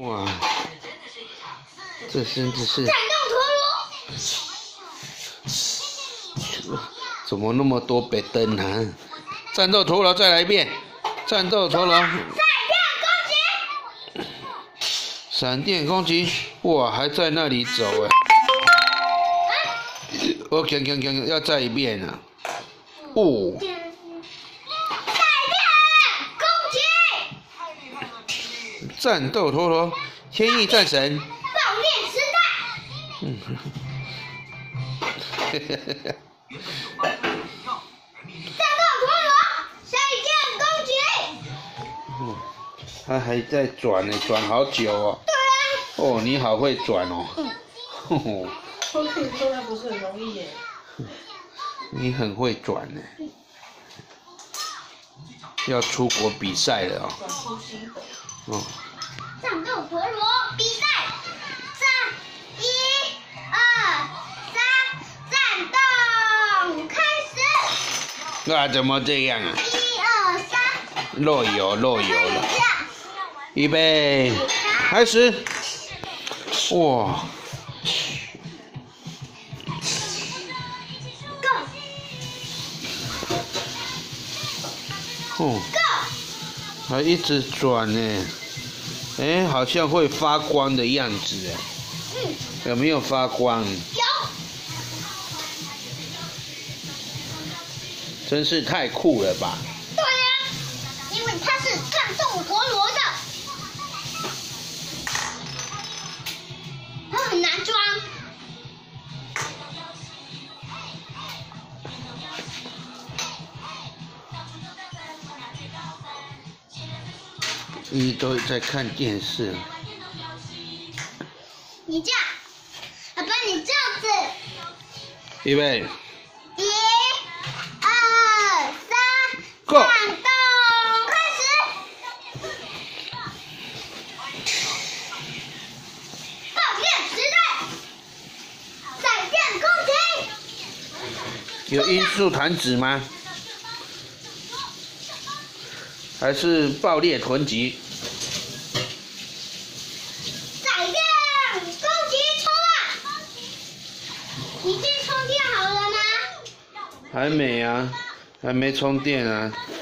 哇，这甚至是战斗陀螺， 怎么那么多白灯啊？战斗陀螺再来一遍，战斗陀螺，闪电攻击，哇，还在那里走哎！我看，要再一遍啊！哦，战斗陀螺，天翼战神， 爆裂时代，战斗陀螺，闪电攻击。 它还在转呢，转好久哦。 对啊。 哦，你好会转哦。 我可以说它不是很容易耶。 你很会转呢。要出国比赛了哦。 转出新的。 哦。 战斗陀螺比赛，3、1、2、3，战斗开始。 那怎么这样啊？ 1、2、3， 漏油了。预备，开始。哇！ 哦，还一直转呢，哎，好像会发光的样子哎，有没有发光？ 有。 真是太酷了吧！ 对呀，因为它是战斗陀螺的，它很难装。 你都在看电视。 你这样，爸爸你这样子。 预备。 1、2、3 ，Go！ 战斗开始。爆裂时代，闪电攻击。 有音速弹指吗？还是爆裂臀击？ 闪电攻击冲啊！你这充电好了吗？ 还没啊，还没充电啊。